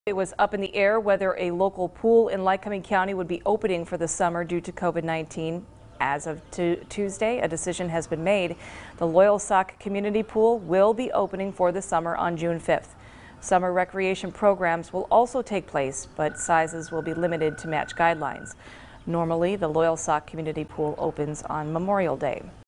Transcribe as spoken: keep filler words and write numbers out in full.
It was up in the air whether a local pool in Lycoming County would be opening for the summer due to COVID nineteen. As of Tuesday, a decision has been made. The Loyalsock Community Pool will be opening for the summer on June fifth. Summer recreation programs will also take place, but sizes will be limited to match guidelines. Normally, the Loyalsock Community Pool opens on Memorial Day.